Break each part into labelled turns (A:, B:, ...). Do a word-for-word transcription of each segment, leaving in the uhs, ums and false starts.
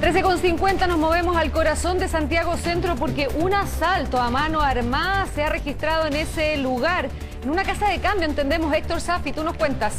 A: trece con cincuenta nos movemos al corazón de Santiago Centro porque un asalto a mano armada se ha registrado en ese lugar, en una casa de cambio, entendemos. Héctor Safi, tú nos cuentas.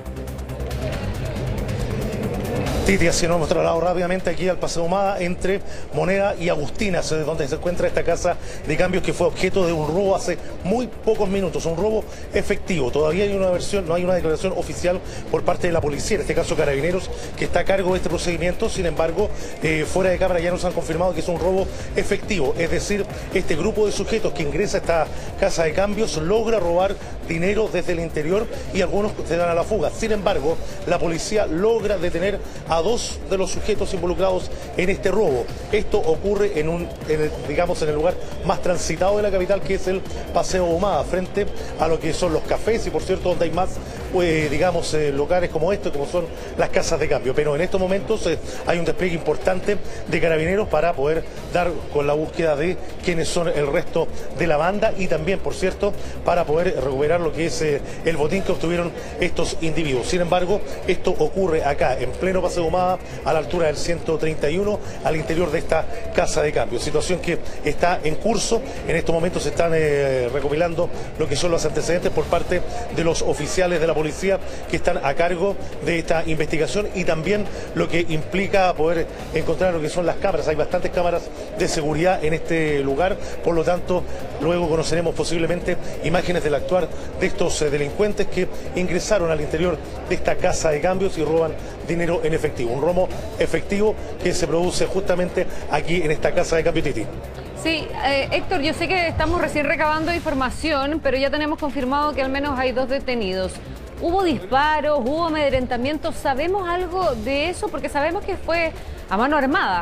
B: Titi, así nos hemos trasladado rápidamente aquí al Paseo Ahumada entre Moneda y Agustinas, donde se encuentra esta casa de cambios que fue objeto de un robo hace muy pocos minutos, un robo efectivo. Todavía hay una versión, no hay una declaración oficial por parte de la policía, en este caso Carabineros, que está a cargo de este procedimiento. Sin embargo, eh, fuera de cámara ya nos han confirmado que es un robo efectivo, es decir, este grupo de sujetos que ingresa a esta casa de cambios logra robar dinero desde el interior y algunos se dan a la fuga. Sin embargo, la policía logra detener a a dos de los sujetos involucrados en este robo. Esto ocurre en un, en el, digamos, en el lugar más transitado de la capital, que es el Paseo Ahumada, frente a lo que son los cafés y, por cierto, donde hay más, pues, digamos, eh, locales como esto, como son las casas de cambio. Pero en estos momentos eh, hay un despliegue importante de Carabineros para poder dar con la búsqueda de quiénes son el resto de la banda y también, por cierto, para poder recuperar lo que es eh, el botín que obtuvieron estos individuos. Sin embargo, esto ocurre acá, en pleno Paseo Ahumada, a la altura del ciento treinta y uno, al interior de esta casa de cambio. Situación que está en curso. En estos momentos se están eh, recopilando lo que son los antecedentes por parte de los oficiales de la policía que están a cargo de esta investigación y también lo que implica poder encontrar lo que son las cámaras. Hay bastantes cámaras de seguridad en este lugar, por lo tanto, luego conoceremos posiblemente imágenes del actuar de estos eh, delincuentes que ingresaron al interior de esta casa de cambios y roban dinero en efectivo. Un robo efectivo que se produce justamente aquí en esta casa de cambio, Titi.
A: Sí, eh, Héctor, yo sé que estamos recién recabando información, pero ya tenemos confirmado que al menos hay dos detenidos. ¿Hubo disparos, hubo amedrentamientos? ¿Sabemos algo de eso? Porque sabemos que fue a mano armada.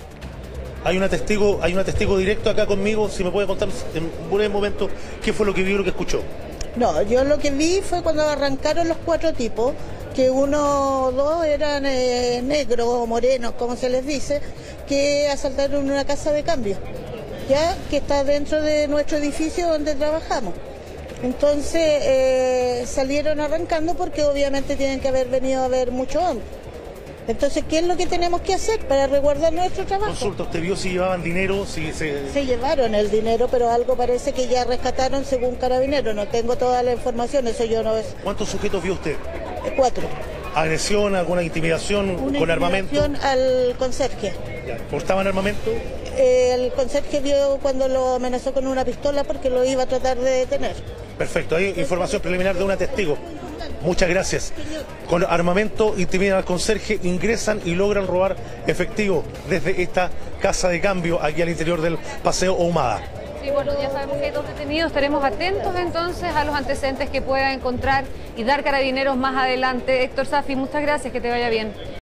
B: Hay una testigo, hay una testigo directo acá conmigo, si me puede contar en un breve momento qué fue lo que vio y lo que escuchó.
C: No, yo lo que vi fue cuando arrancaron los cuatro tipos, que uno o dos eran eh, negros o morenos, como se les dice, que asaltaron una casa de cambio, ya que está dentro de nuestro edificio donde trabajamos. Entonces eh, salieron arrancando porque obviamente tienen que haber venido a ver mucho hombres. Entonces, ¿qué es lo que tenemos que hacer para resguardar nuestro trabajo?
B: Consulta, ¿usted vio si llevaban dinero? Si se...
C: se llevaron el dinero, pero algo parece que ya rescataron según Carabineros. No tengo toda la información, eso yo no es.
B: ¿Cuántos sujetos vio usted?
C: Cuatro.
B: ¿Agresión, alguna intimidación
C: Una
B: con armamento?
C: intimidación al conserje.
B: ¿Portaban armamento?
C: Eh, el conserje vio cuando lo amenazó con una pistola porque lo iba a tratar de detener.
B: Perfecto, hay información preliminar de una testigo. Muchas gracias. Con armamento intimidan al conserje, ingresan y logran robar efectivo desde esta casa de cambio aquí al interior del Paseo Ahumada.
A: Sí, bueno, ya sabemos que hay dos detenidos. Estaremos atentos entonces a los antecedentes que pueda encontrar y dar Carabineros más adelante. Héctor Safi, muchas gracias, que te vaya bien.